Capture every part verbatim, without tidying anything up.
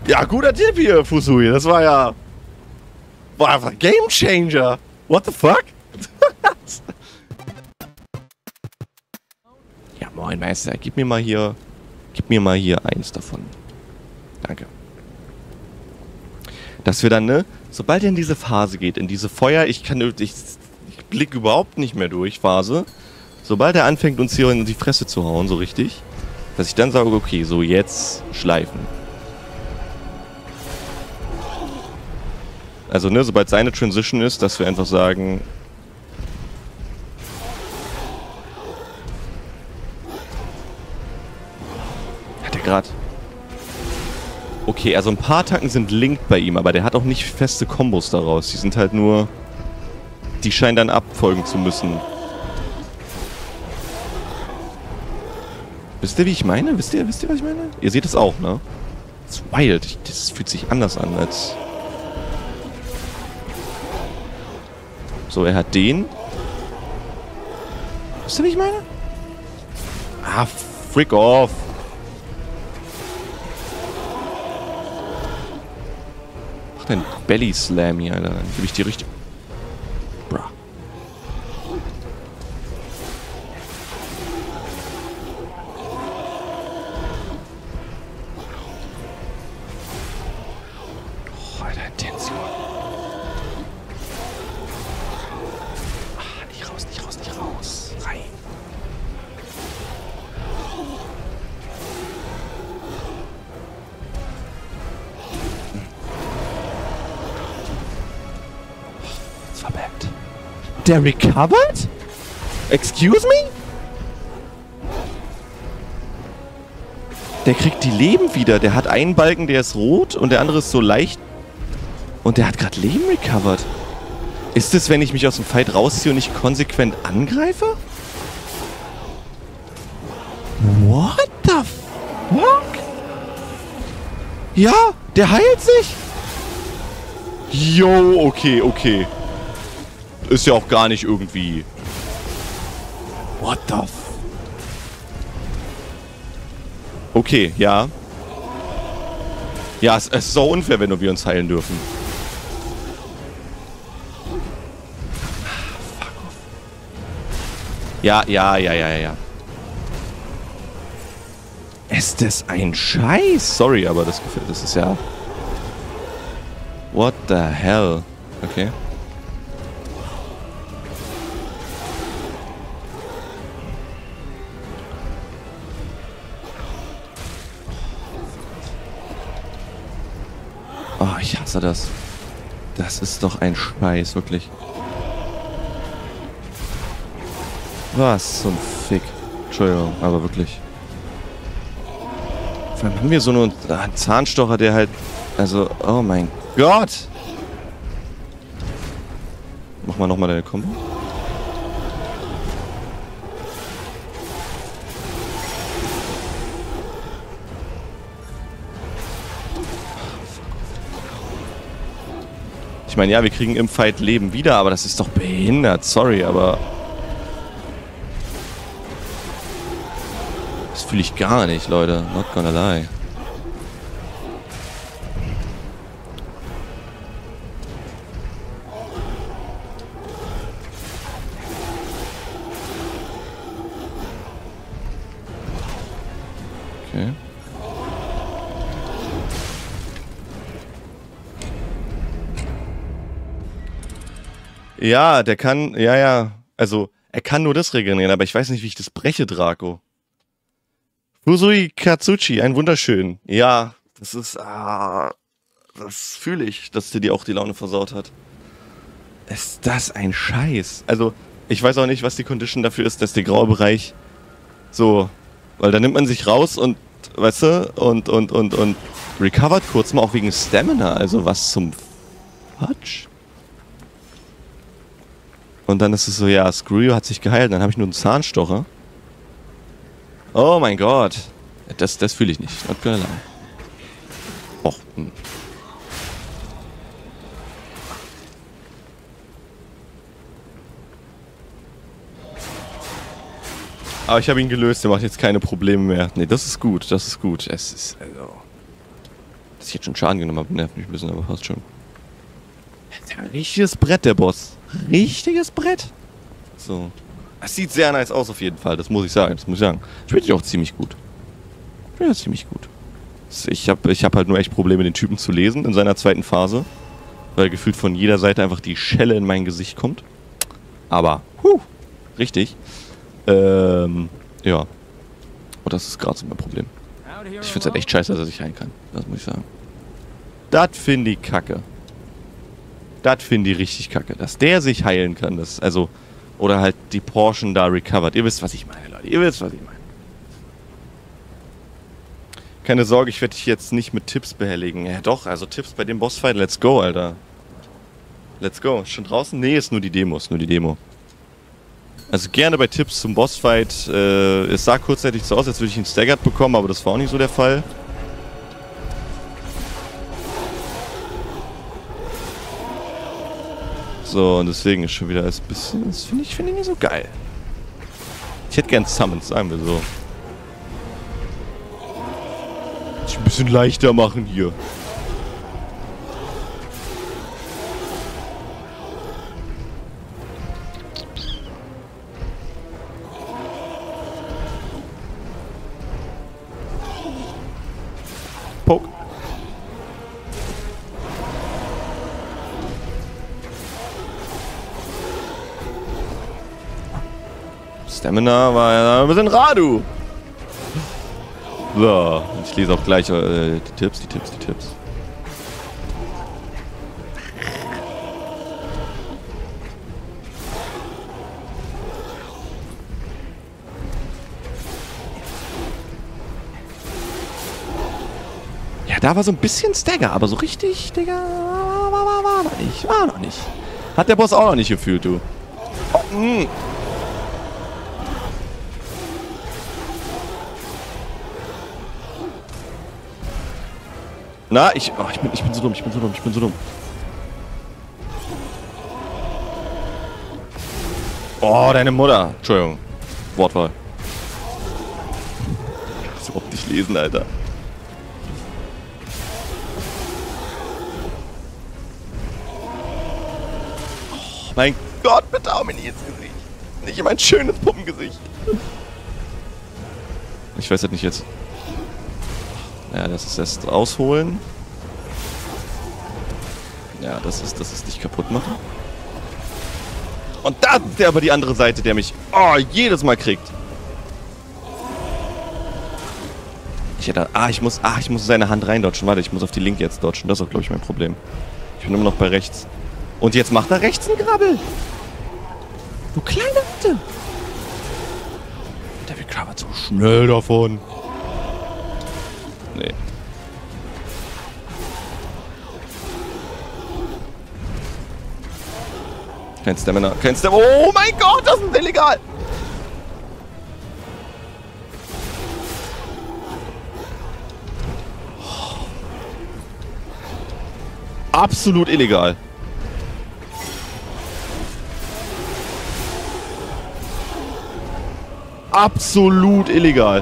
Ja, guter Tipp hier, Fusui. Das war ja... War einfach ein Game Changer. What the fuck? Ja, moin Meister. Gib mir mal hier... Gib mir mal hier eins davon. Danke. Dass wir dann, ne? Sobald er in diese Phase geht, in diese Feuer... Ich kann... Ich, ich blick überhaupt nicht mehr durch, Phase. Sobald er anfängt, uns hier in die Fresse zu hauen, so richtig... Dass ich dann sage, okay, so jetzt schleifen. Also, ne, sobald seine Transition ist, dass wir einfach sagen... Hat er gerade... Okay, also ein paar Attacken sind linked bei ihm, aber der hat auch nicht feste Kombos daraus. Die sind halt nur... Die scheinen dann abfolgen zu müssen. Wisst ihr, wie ich meine? Wisst ihr, wisst ihr, was ich meine? Ihr seht es auch, ne? Das ist wild. Das fühlt sich anders an als... So, er hat den. Wisst ihr, wie ich meine? Ah, frick off. Mach den Belly Slam hier, Alter. Dann gebe ich die richtig... Bra. Oh, Alter, Intention. Ah, nicht raus, nicht raus, nicht raus. Rein. Das war bad. Der recovered? Excuse me? Der kriegt die Leben wieder. Der hat einen Balken, der ist rot und der andere ist so leicht. Und der hat gerade Leben recovered. Ist es, wenn ich mich aus dem Fight rausziehe und nicht konsequent angreife? What the fuck? Ja, der heilt sich. Yo, okay, okay. Ist ja auch gar nicht irgendwie... What the f... Okay, ja. Ja, es, es ist auch unfair, wenn nur wir uns heilen dürfen. Fuck off. Ja, ja, ja, ja, ja. Ist das ein Scheiß? Sorry, aber das gefällt... Das ist ja... What the hell? Okay. Oh, ich hasse das. Das ist doch ein Scheiß, wirklich. Was zum Fick. Entschuldigung, aber wirklich. Vor allem haben wir so einen Zahnstocher, der halt... Also, oh mein Gott! Mach mal nochmal deine Kombo. Ich meine, ja, wir kriegen im Fight Leben wieder, aber das ist doch behindert. Sorry, aber... Das fühle ich gar nicht, Leute. Not gonna lie. Okay. Ja, der kann, ja, ja, also, er kann nur das regenerieren, aber ich weiß nicht, wie ich das breche, Draco. Fusui Katsuchi, ein wunderschön. Ja, das ist, ah, das fühle ich, dass der dir auch die Laune versaut hat. Ist das ein Scheiß? Also, ich weiß auch nicht, was die Condition dafür ist, dass der graue Bereich so, weil da nimmt man sich raus und, weißt du, und, und, und, und recovert kurz mal auch wegen Stamina, also was zum Quatsch? Und dann ist es so, ja, Screw you hat sich geheilt, dann habe ich nur einen Zahnstocher. Oh mein Gott. Das, das fühle ich nicht. Not gonna lie. Och, hm. Aber ich habe ihn gelöst, der macht jetzt keine Probleme mehr. Nee, das ist gut, das ist gut. Es ist, also... ich jetzt schon Schaden genommen habe, nervt mich ein bisschen, aber fast schon. Das ist ja ein richtiges Brett, der Boss. Richtiges Brett. So. Das sieht sehr nice aus auf jeden Fall, das muss ich sagen. Das muss ich sagen. Spielt sich auch ziemlich gut. Spielt sich ziemlich gut. Ich habe ich hab halt nur echt Probleme, den Typen zu lesen in seiner zweiten Phase. Weil gefühlt von jeder Seite einfach die Schelle in mein Gesicht kommt. Aber, huh, richtig. Ähm, ja. Und das ist gerade so mein Problem. Ich finde es halt echt scheiße, dass er sich heilen kann. Das muss ich sagen. Das finde ich kacke. Das finde ich richtig kacke. Dass der sich heilen kann. Das, also, oder halt die Portion da recovered. Ihr wisst, was ich meine, Leute. Ihr wisst, was ich meine. Keine Sorge, ich werde dich jetzt nicht mit Tipps behelligen. Ja doch, also Tipps bei dem Bossfight. Let's go, Alter. Let's go. Ist schon draußen? Nee, ist nur die Demo. Ist nur die Demo. Also gerne bei Tipps zum Bossfight. Äh, es sah kurzzeitig so aus, als würde ich ihn staggered bekommen, aber das war auch nicht so der Fall. So, und deswegen ist schon wieder ein bisschen... Das finde ich, find ich nicht so geil. Ich hätte gern Summons, sagen wir so. Ich ein bisschen leichter machen hier. Poke. Stamina war ja ein bisschen Radu. So, ich lese auch gleich äh, die Tipps, die Tipps, die Tipps. Ja, da war so ein bisschen Stagger, aber so richtig, Digga, war, war, war, war noch nicht, war noch nicht. Hat der Boss auch noch nicht gefühlt, du. Oh, mh. Na, ich, oh, ich bin, ich bin so dumm, ich bin so dumm, ich bin so dumm. Oh, deine Mutter. Entschuldigung. Wortwahl. Ich kann es überhaupt nicht lesen, Alter. Oh, mein Gott, bitte hau mir nicht ins Gesicht. Nicht in mein schönes Puppengesicht. Ich weiß halt nicht jetzt. Ja, das ist erst ausholen. Ja, das ist, das ist nicht kaputt machen. Und da ist der aber die andere Seite, der mich oh, jedes Mal kriegt. Ich hätte, ah, ich muss, ah, ich muss seine Hand reindodgen. Warte, ich muss auf die linke jetzt dodgen. Das ist auch, glaube ich, mein Problem. Ich bin immer noch bei rechts. Und jetzt macht er rechts einen Grabbel. Du kleine Bitte. Der wird krabbelt so schnell davon. Nee. Kein Stamina, kein Stamina. Oh mein Gott, das ist illegal! Absolut illegal. Absolut illegal.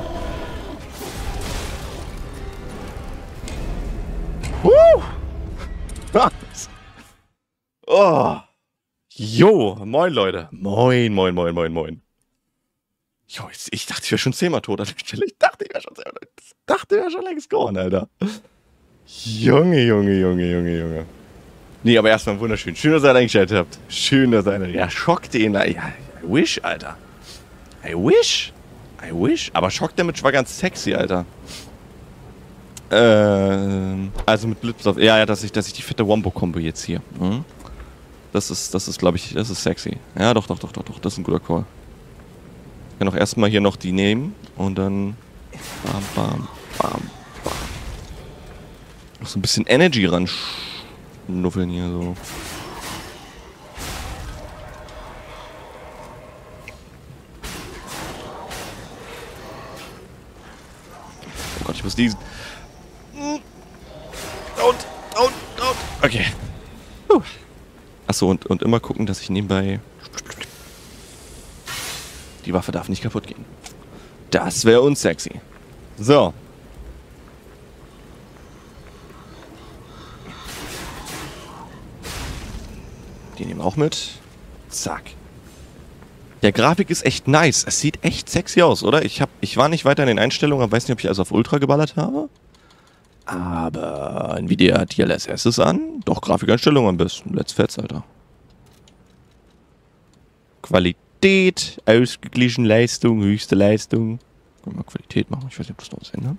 Oh. Jo, moin Leute. Moin, moin, moin, moin, moin. Jo, ich, ich dachte, ich wäre schon zehnmal tot an der Stelle. Ich dachte, ich wäre schon zehnmal tot. Ich dachte, ich wäre schon längst gone, Alter. Junge, Junge, Junge, Junge, Junge. Nee, aber erstmal wunderschön. Schön, dass ihr eingeschaltet habt. Schön, dass ihr... Ja, Shock den... Ja, I wish, Alter. I wish. I wish. Aber Shock Damage war ganz sexy, Alter. Ähm... Also mit Blips auf... Ja, ja, dass ich, dass ich die fette Wombo-Kombo jetzt hier... Hm? Das ist, das ist, glaube ich, das ist sexy. Ja, doch, doch, doch, doch, doch, das ist ein guter Call. Ich kann auch erstmal hier noch die nehmen und dann bam, bam, bam, bam. Noch so ein bisschen Energy ran schnuffeln hier so. Oh Gott, ich muss diesen. Don't, don't, don't. Okay. Puh. Achso, und, und immer gucken, dass ich nebenbei... Die Waffe darf nicht kaputt gehen. Das wäre unsexy. So. Die nehmen wir auch mit. Zack. Der Grafik ist echt nice. Es sieht echt sexy aus, oder? Ich, hab, ich war nicht weiter in den Einstellungen, aber weiß nicht, ob ich also auf Ultra geballert habe. Aber Nvidia D L S S ist an. Doch, Grafikeinstellungen am besten. Let's Fetz, Alter. Qualität, ausgeglichen, Leistung, höchste Leistung. Können wir mal Qualität machen? Ich weiß nicht, ob das noch was ändert.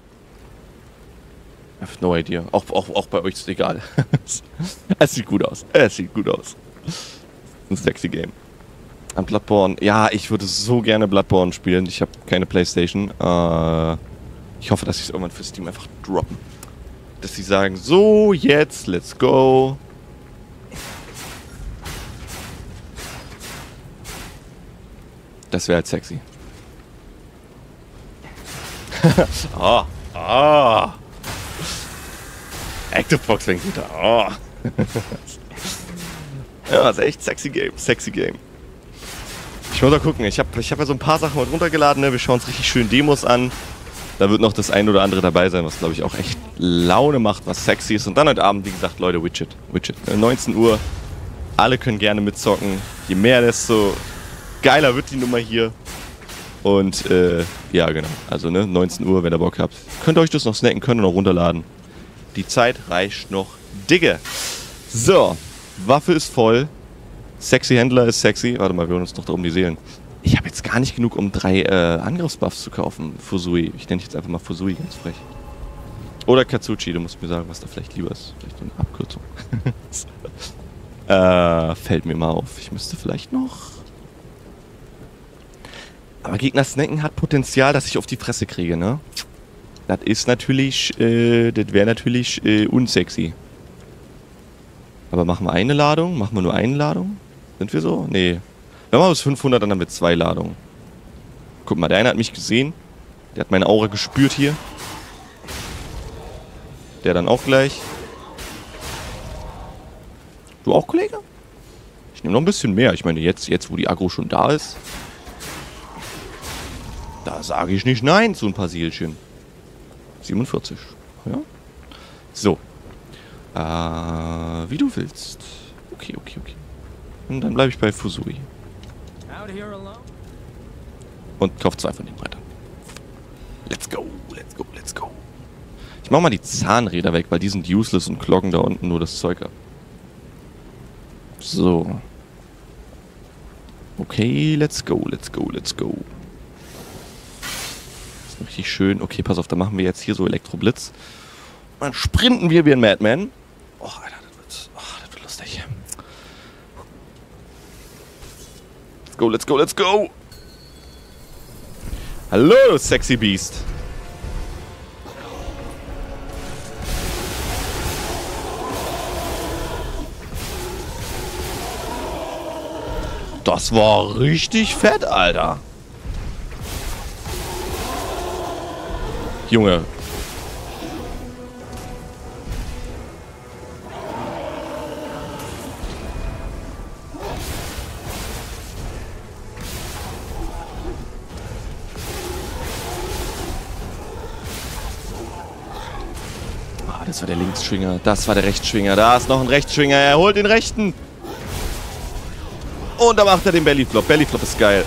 I have no idea. Auch, auch, auch bei euch ist es egal. Es sieht gut aus. Es sieht gut aus. Ein sexy Game. An Bloodborne. Ja, ich würde so gerne Bloodborne spielen. Ich habe keine Playstation. Äh, ich hoffe, dass sie es irgendwann für Steam einfach droppen. Dass sie sagen, so, jetzt, let's go. Das wäre halt sexy. Ah, ah. ActiveBox fängt gut an. Oh. Ja, das ist echt sexy Game. Sexy Game. Ich muss mal gucken. Ich habe ich hab ja so ein paar Sachen heute runtergeladen. Ne? Wir schauen uns richtig schön Demos an. Da wird noch das ein oder andere dabei sein, was glaube ich auch echt Laune macht, was sexy ist. Und dann heute Abend, wie gesagt, Leute, Widget. Widget. neunzehn Uhr. Alle können gerne mitzocken. Je mehr, desto geiler wird die Nummer hier. Und, äh, ja, genau. Also, ne, neunzehn Uhr, wenn ihr Bock habt. Könnt ihr euch das noch snacken, könnt ihr noch runterladen. Die Zeit reicht noch dicke. So, Waffe ist voll. Sexy Händler ist sexy. Warte mal, wir holen uns noch da um die Seelen. Ich habe jetzt gar nicht genug, um drei äh, Angriffsbuffs zu kaufen. Fusui. Ich nenne dich jetzt einfach mal Fusui, ganz frech. Oder Katsuchi, du musst mir sagen, was da vielleicht lieber ist. Vielleicht eine Abkürzung. äh, fällt mir mal auf. Ich müsste vielleicht noch... Aber Gegner snacken hat Potenzial, dass ich auf die Fresse kriege, ne? Das ist natürlich, äh, das wäre natürlich äh, unsexy. Aber machen wir eine Ladung? Machen wir nur eine Ladung? Sind wir so? Nee. Wenn wir bis fünfhundert, dann haben wir zwei Ladungen. Guck mal, der eine hat mich gesehen. Der hat meine Aura gespürt hier. Der dann auch gleich. Du auch, Kollege? Ich nehme noch ein bisschen mehr. Ich meine, jetzt, jetzt wo die Aggro schon da ist, da sage ich nicht nein zu ein paar Seelchen. siebenundvierzig. Ja. So. Äh, wie du willst. Okay, okay, okay. Und dann bleibe ich bei Fusui. Und kauf zwei von den weiter. Let's go, let's go, let's go. Ich mach mal die Zahnräder weg, weil die sind useless und cloggen da unten nur das Zeug ab. So. Okay, let's go, let's go, let's go. Das ist richtig schön. Okay, pass auf, da machen wir jetzt hier so Elektroblitz. Dann sprinten wir wie ein Madman. Oh, Alter, das wird, oh, das wird lustig. Let's go, let's go, let's go. Hallo, sexy Beast. Das war richtig fett, Alter. Junge. Ah, das war der Linksschwinger. Das war der Rechtsschwinger. Da ist noch ein Rechtsschwinger. Er holt den Rechten. Und da macht er den Bellyflop. Bellyflop ist geil.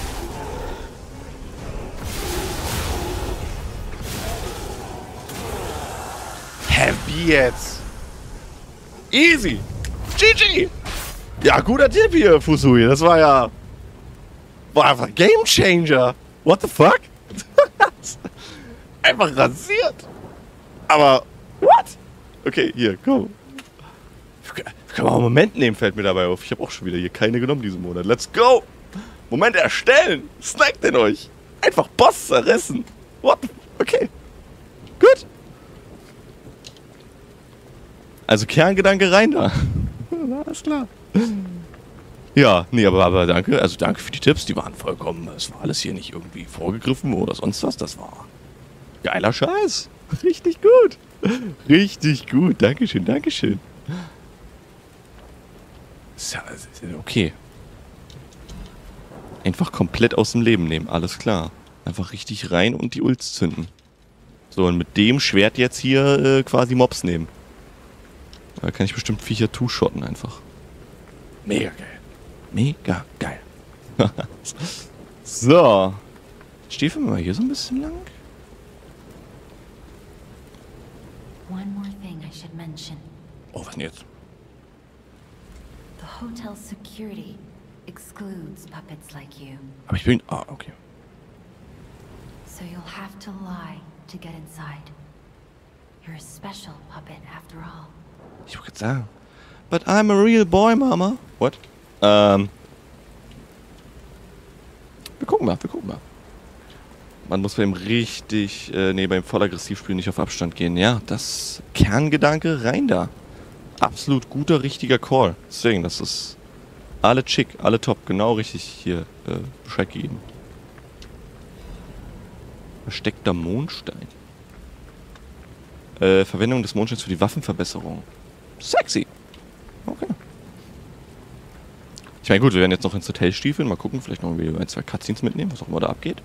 Hä, wie jetzt? Easy. G G. Ja, guter Tipp hier, Fusui. Das war ja... War einfach Game Changer. What the fuck? Einfach rasiert. Aber, what? Okay, hier, komm. Kann man auch einen Moment nehmen, fällt mir dabei auf. Ich habe auch schon wieder hier keine genommen diesen Monat. Let's go! Moment erstellen! Snackt den euch! Einfach Boss zerrissen! What? Okay. Gut. Also Kerngedanke rein da. Alles klar. Ja, nee, aber, aber danke. Also danke für die Tipps. Die waren vollkommen... Es war alles hier nicht irgendwie vorgegriffen oder sonst was. Das war geiler Scheiß. Richtig gut. Richtig gut. Dankeschön, Dankeschön. Okay. Einfach komplett aus dem Leben nehmen, alles klar. Einfach richtig rein und die Ults zünden. So, und mit dem Schwert jetzt hier äh, quasi Mobs nehmen. Da kann ich bestimmt Viecher two-shotten einfach. Mega geil. Mega geil. So. Stiefeln wir mal hier so ein bisschen lang. One more thing I should mention. Oh, was denn jetzt? The hotel's security excludes puppets like you. Aber ich bin... Ah, okay. So you'll have to lie to get inside. You're a special puppet after all. Ich wollte gerade sagen. But I'm a real boy, Mama. What? Ähm... Wir gucken mal, wir gucken mal. Man muss beim richtig, äh, nee, beim voll aggressiv spielen nicht auf Abstand gehen. Ja, das Kerngedanke rein da. Absolut guter, richtiger Call. Deswegen, das ist alle chick, alle top. Genau richtig hier äh, Bescheid gegeben. Versteckter Mondstein. Äh, Verwendung des Mondsteins für die Waffenverbesserung. Sexy. Okay. Ich meine, gut, wir werden jetzt noch ins Hotel stiefeln. Mal gucken, vielleicht noch irgendwie ein, zwei Cutscenes mitnehmen, was auch immer da abgeht.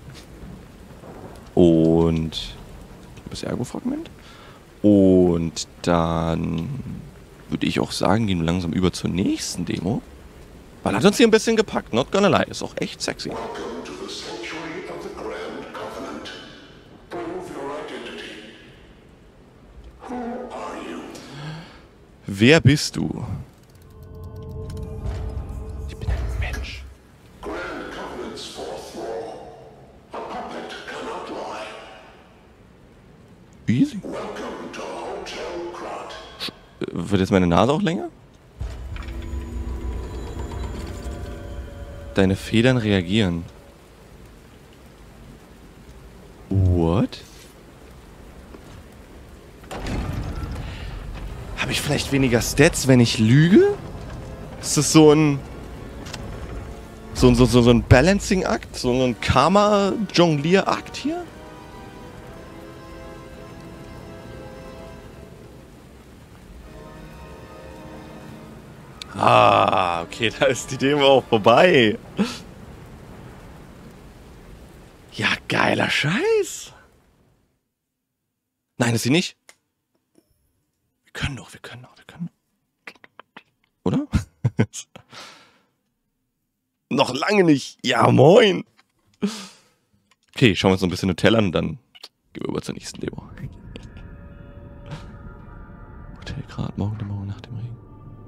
Und das Ergo-Fragment. Und dann würde ich auch sagen, gehen wir langsam über zur nächsten Demo. Weil hat uns hier ein bisschen gepackt, not gonna lie. Ist auch echt sexy. Welcome to the sanctuary of the Grand Covenant. Prove your identity. Who are you? Wer bist du? Ich bin ein Mensch. Grand Covenant's fourth law. A puppet cannot lie. Easy. Welcome to Hotel Krat. Wird jetzt meine Nase auch länger? Deine Federn reagieren. What? Habe ich vielleicht weniger Stats, wenn ich lüge? Ist das so ein... So ein, so, so, so ein Balancing-Akt? So ein Karma-Jonglier-Akt hier? Ah, okay, da ist die Demo auch vorbei. Ja, geiler Scheiß. Nein, ist sie nicht. Wir können doch, wir können doch, wir können doch. Oder? Noch lange nicht. Ja, moin. Okay, schauen wir uns noch ein bisschen Hotel an und dann gehen wir über zur nächsten Demo. Hotel Krat, morgen, der Morgen nach dem Regen.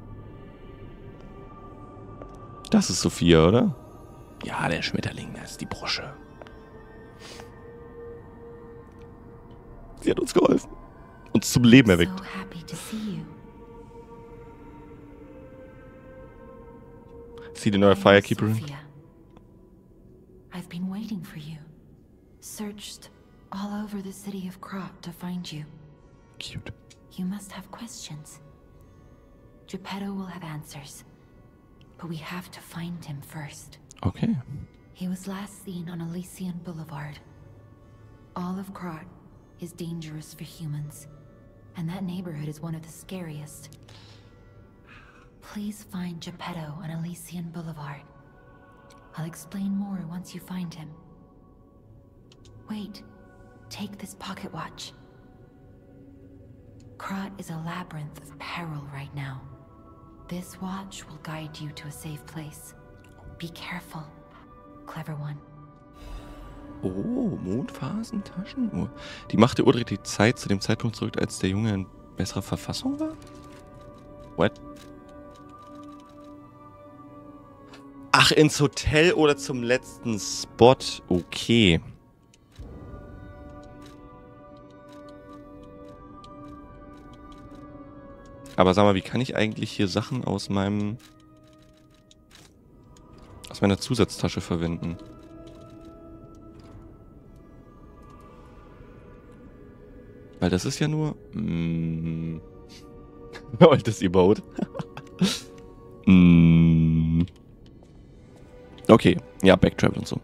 Das ist Sophia, oder? Ja, der Schmetterling, das ist die Brosche. Sie hat uns geholfen. Uns zum Leben erweckt. So happy to see you. Sie die neue My name is Firekeeperin. Sophia. I've been waiting for you. Searched all over the city of Krat to find you. Cute. You must have questions. Geppetto will have answers. But we have to find him first. Okay. He was last seen on Elysian Boulevard. All of Krat is dangerous for humans, and that neighborhood is one of the scariest. Please find Geppetto on Elysian Boulevard. I'll explain more once you find him. Wait, take this pocket watch. Krat is a labyrinth of peril right now. This watch will guide you to a safe place. Be careful, clever one. Oh, Mondphasen, Taschenuhr. Die machte Uhr die Zeit zu dem Zeitpunkt zurück, als der Junge in besserer Verfassung war? What? Ach, ins Hotel oder zum letzten Spot? Okay. Aber sag mal, wie kann ich eigentlich hier Sachen aus meinem... aus meiner Zusatztasche verwenden? Weil das ist ja nur... Mm, altes E-Boat. mm, okay, ja, Backtravel und so.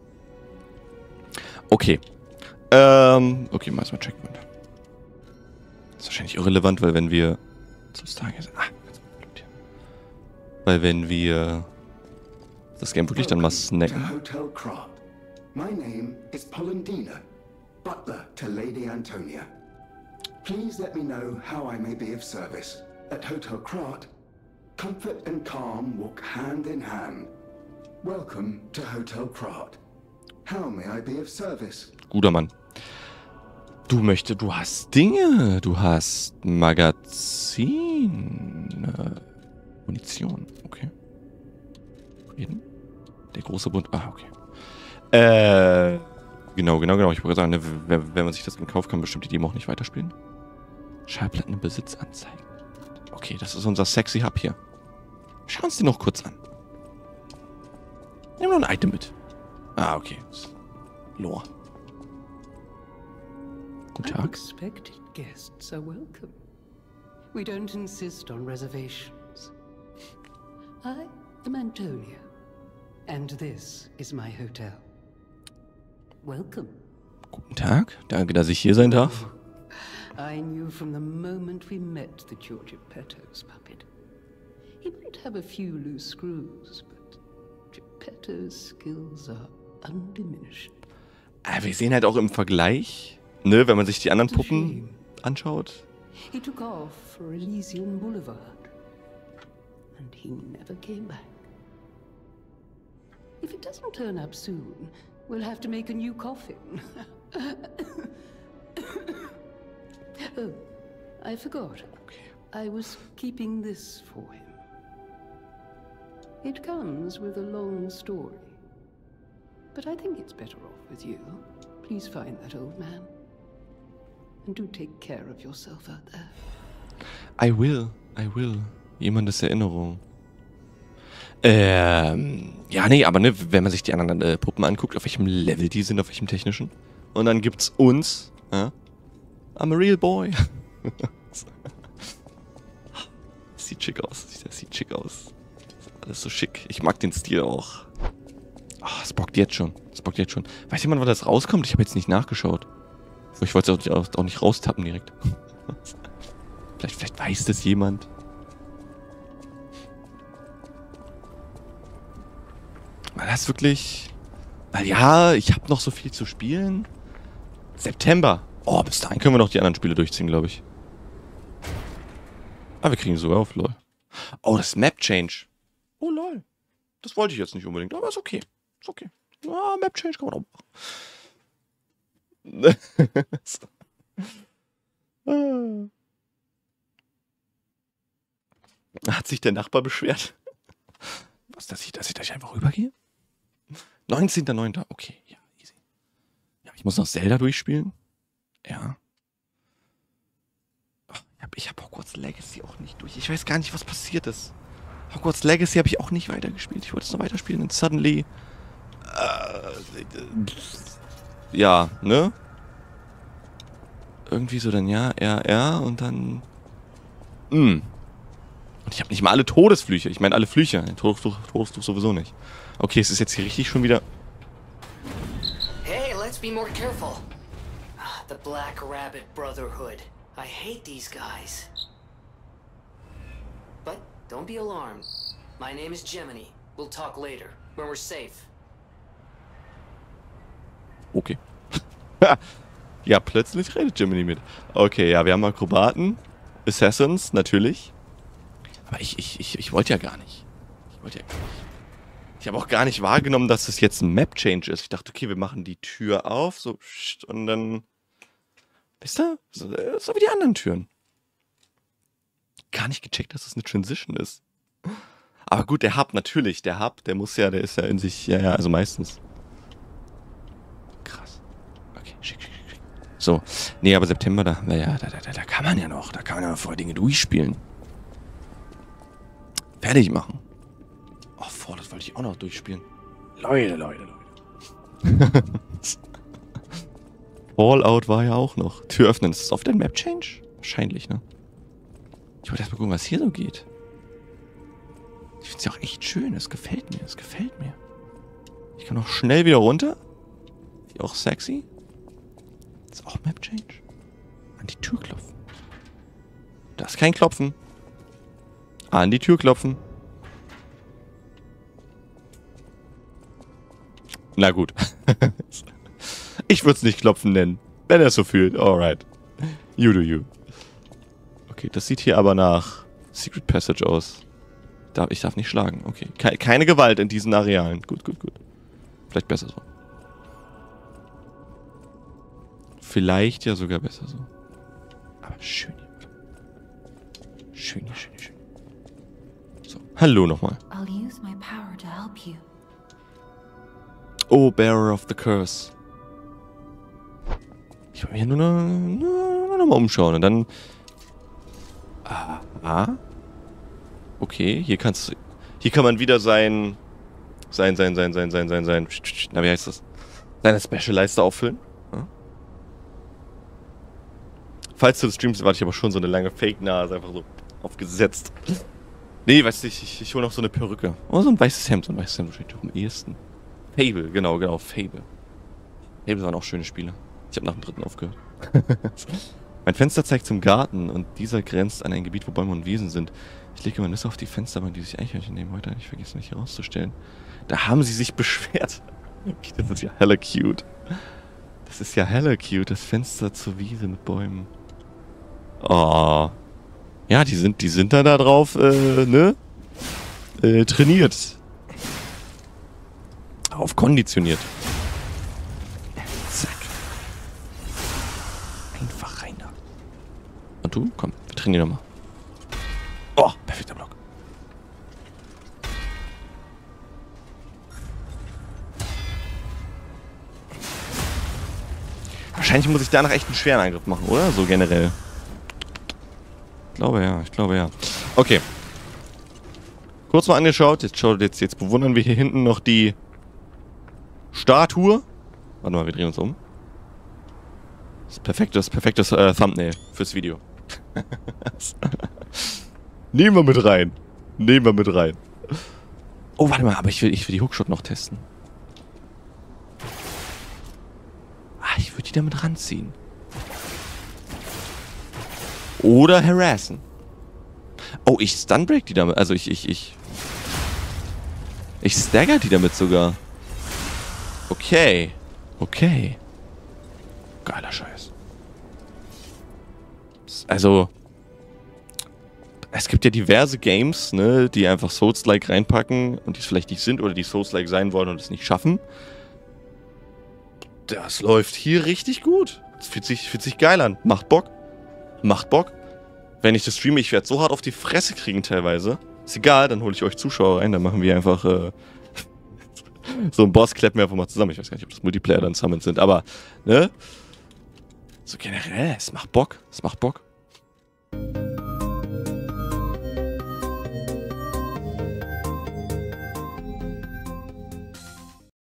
Okay. Ähm, okay, mal erstmal Checkpoint. Das ist wahrscheinlich irrelevant, weil wenn wir... Zum Stargazer. Ah, ganz gut. Weil wenn wir das Game wirklich dann mal snacken. Hotel Krat. My name is Polendina, butler to Lady Antonia. Please let me know how I may be of service. At Hotel Krat, Comfort and calm walk hand in hand. Welcome to Hotel Krat. How may I be of service? Guter Mann. Du möchtest, du hast Dinge. Du hast Magazin. Äh, Munition. Okay. Reden? Der große Bund. Ah, okay. Äh, genau, genau, genau. Ich wollte sagen, ne, wenn, wenn man sich das kauft, kann man bestimmt die Demo auch nicht weiterspielen. Schallplatten im Besitz anzeigen. Okay, das ist unser sexy Hub hier. Schauen uns den noch kurz an. Nehmen wir noch ein Item mit. Ah, okay. Lore. Guten Tag. Unexpected guests are welcome. We don't insist on reservations. I am Antonia, and this is my hotel. Welcome. Guten Tag. Danke, dass ich hier sein darf. I knew from the moment we met that you're Geppetto's puppet. He might have a few loose screws, but Geppetto's skills are undiminished. Ah, wir sehen halt auch im Vergleich, ne, wenn man sich die anderen Puppen anschaut. He took off for Elysian Boulevard, and he never came back. If it doesn't turn up soon, we'll have to make a new coffin. Oh, I forgot. I was keeping this for him. It comes with a long story. But I think it's better off with you. Please find that old man. And do take care of yourself out there. I will, I will. Jemandes Erinnerung. Ähm, ja, nee, aber ne, wenn man sich die anderen äh, Puppen anguckt, auf welchem Level die sind, auf welchem technischen. Und dann gibt's uns, ja. I'm a real boy. Sieht schick aus. Das sieht schick aus. Alles so schick. Ich mag den Stil auch. Oh, es bockt jetzt schon. Es bockt jetzt schon. Weiß jemand, wann das rauskommt? Ich habe jetzt nicht nachgeschaut. Ich wollte es auch, auch nicht raustappen direkt. vielleicht, vielleicht weiß das jemand. Weil das wirklich... Weil ja, ich habe noch so viel zu spielen. September. Oh, bis dahin können wir noch die anderen Spiele durchziehen, glaube ich. Ah, wir kriegen sogar auf, lol. Oh, das Map Change. Oh, lol. Das wollte ich jetzt nicht unbedingt, aber ist okay. Ist okay. Ah, Map Change kann man auch machen. Hat sich der Nachbar beschwert? Was, dass ich, dass ich, dass ich einfach rübergehe? neunzehnter neunter Okay, ja, easy. Ja, ich muss noch Zelda durchspielen. Ja. Oh, ich habe Hogwarts Legacy auch nicht durch. Ich weiß gar nicht, was passiert ist. Hogwarts Legacy habe ich auch nicht weitergespielt. Ich wollte es noch weiterspielen und suddenly... Äh, ja, ne? Irgendwie so dann ja, R, R und dann... Mh. Und ich habe nicht mal alle Todesflüche. Ich meine alle Flüche. Todesfluch, Todesfluch sowieso nicht. Okay, es ist jetzt hier richtig schon wieder... Hey, let's be more careful. The Black Rabbit Brotherhood. I hate these guys. But don't be alarmed. My name is Gemini. We'll talk later, when we're safe. Okay. Ja, plötzlich redet Gemini mit. Okay, ja, wir haben Akrobaten. Assassins, natürlich. Aber ich, ich, ich, ich wollte ja gar nicht. Ich wollte ja gar nicht. Ich habe auch gar nicht wahrgenommen, dass das jetzt ein Map-Change ist. Ich dachte, okay, wir machen die Tür auf, so, und dann... Wisst ihr? So, so wie die anderen Türen. Gar nicht gecheckt, dass das eine Transition ist. Aber gut, der Hub, natürlich. Der Hub, der muss ja, der ist ja in sich, ja, ja, also meistens. Krass. Okay, schick, schick, schick. So. Nee, aber September, da, naja, da, da, da, da kann man ja noch, da kann man ja noch vorher Dinge durchspielen. Fertig machen. Oh, vor, das wollte ich auch noch durchspielen. Leute, Leute, Leute. Fallout war ja auch noch. Tür öffnen. Ist das oft ein Map-Change? Wahrscheinlich, ne? Ich wollte erst mal gucken, was hier so geht. Ich finde es ja auch echt schön. Es gefällt mir. Es gefällt mir. Ich kann auch schnell wieder runter. Ist auch sexy. Ist auch Map-Change. An die Tür klopfen. Das ist kein Klopfen. An die Tür klopfen. Na gut. Ich würde es nicht klopfen nennen. Wenn er es so fühlt. Alright. You do you. Okay, das sieht hier aber nach Secret Passage aus. darf, ich darf nicht schlagen. Okay. Ke keine Gewalt in diesen Arealen. Gut, gut, gut. Vielleicht besser so. Vielleicht ja sogar besser so. Aber schön hier. Schön hier, schön hier, schön. So, hallo nochmal. I'll use my power to help you. Oh, Bearer of the Curse. Ich will mich hier nur noch, nur noch mal umschauen und dann... Ah. Okay, hier kannst du... Hier kann man wieder sein... Sein, sein, sein, sein, sein, sein, sein... Na, wie heißt das? Seine Special-Leiste auffüllen. Ja. Falls du das streamst, warte ich aber schon so eine lange Fake-Nase einfach so aufgesetzt. Nee, weißt du, ich, ich, ich hole noch so eine Perücke. Oh, so ein weißes Hemd. So ein weißes Hemd wahrscheinlich am ehesten. Fable, genau, genau, Fable. Fable waren auch schöne Spiele. Ich habe nach dem dritten aufgehört. Mein Fenster zeigt zum Garten und dieser grenzt an ein Gebiet, wo Bäume und Wiesen sind. Ich lege meine Nüsse auf die Fensterbank, die sich Eichhörnchen nehmen. Heute nicht vergessen, mich hier rauszustellen. Da haben sie sich beschwert. Okay, das ist ja hella cute. Das ist ja hella cute, das Fenster zur Wiese mit Bäumen. Oh. Ja, die sind, die sind da, da drauf, äh, ne? Äh, trainiert. Auf konditioniert. Zack. Einfach rein da. Und du? Komm, wir trainieren nochmal. Oh, perfekter Block. Wahrscheinlich muss ich danach echt einen schweren Angriff machen, oder? So generell. Ich glaube ja, ich glaube ja. Okay. Kurz mal angeschaut. Jetzt schaut, jetzt, jetzt bewundern wir hier hinten noch die Statue. Warte mal, wir drehen uns um. Das ist perfektes, perfektes äh, Thumbnail fürs Video. Nehmen wir mit rein. Nehmen wir mit rein. Oh, warte mal, aber ich will, ich will die Hookshot noch testen. Ah, ich würde die damit ranziehen. Oder harassen. Oh, ich stunbreak die damit. Also ich, ich, ich... Ich stagger die damit sogar. Okay. Okay. Geiler Scheiß. Also... Es gibt ja diverse Games, ne, die einfach Souls-like reinpacken und die es vielleicht nicht sind oder die Souls-like sein wollen und es nicht schaffen. Das läuft hier richtig gut. Das fühlt sich, fühlt sich geil an. Macht Bock. Macht Bock. Wenn ich das streame, ich werde so hart auf die Fresse kriegen teilweise. Ist egal, dann hole ich euch Zuschauer rein, dann machen wir einfach äh, so einen Boss, klappen wir einfach mal zusammen. Ich weiß gar nicht, ob das Multiplayer dann Summons sind, aber, ne? So generell, es macht Bock. Es macht Bock.